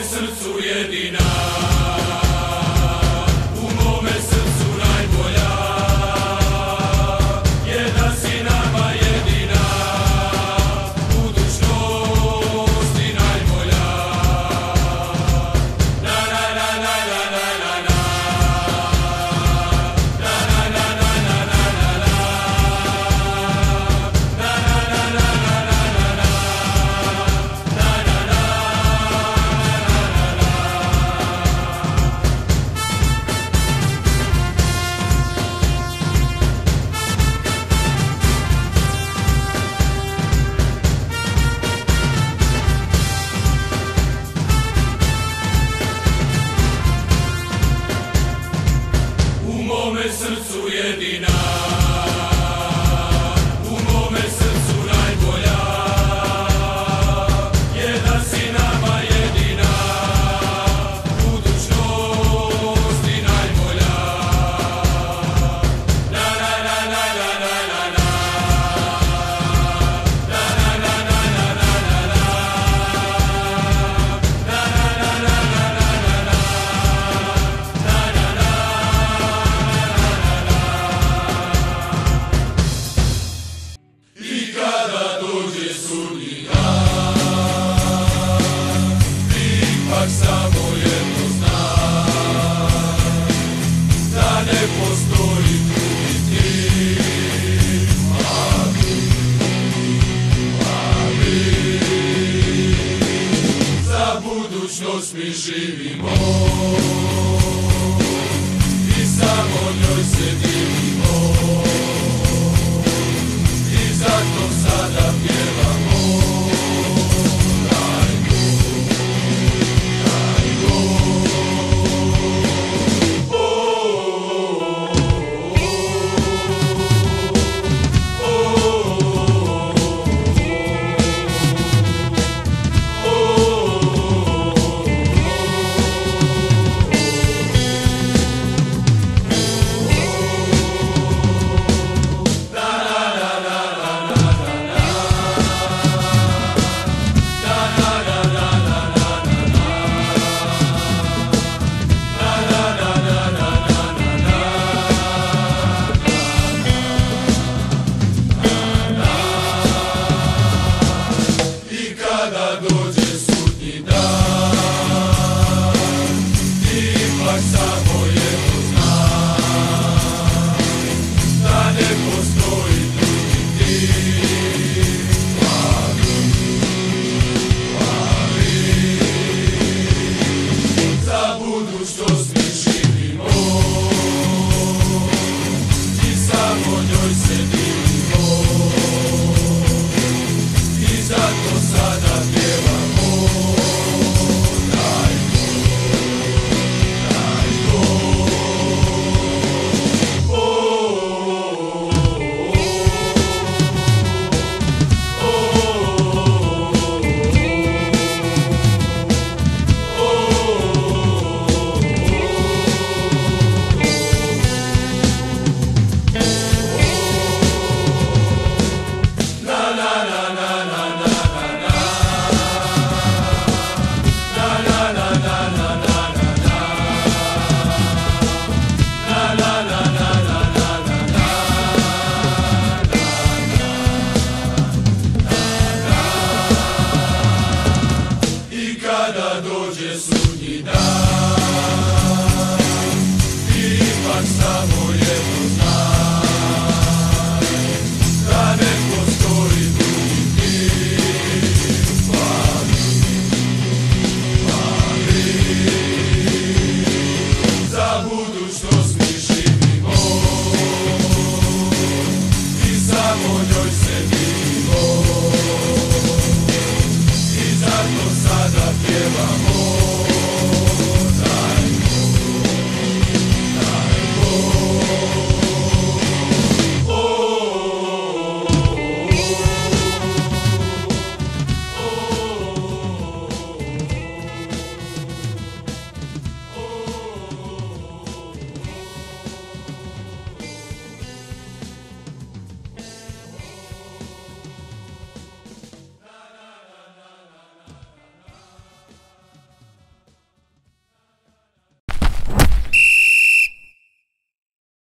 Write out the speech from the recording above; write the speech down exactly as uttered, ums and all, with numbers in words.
mome srcu jedina, u mome srcu najbolja, je da si nama jedina, budućnost i najbolja. Na na na na na na na na, na na na na na na na, na na na na na na na. U mome srcu jedina, u mome srcu najbolja, je da si nama jedina, budućnost i najbolja. Na na na na na na na na, na na na na na na na, na na na na na na na, na na na. I kada dođe sudnji dan, ipak samo jedno znam, da ne postoji drugi ti, mladi, mladi. Za budućnost mi živimo i samo njoj se divimo, i zato sada pjevamo Rajko, Rajko. O, o, I kada dođe sudnji dan, ipak samo jedno znam, da ne postoji drugi ti, mladi, mladi. Za budućnost mi živimo i samo njoj se divimo, i zato sada pjevamo Rajko, Rajko. O, o, na na na na na na na, na na na na na na na, na na na na na na na. I kada dođe sudnji dan, ipak samo jedno znam, da ne postoji drugi ti, mladi, mladi. Za budućnost mi živimo i samo njoj se divimo, i zato sada pjevamo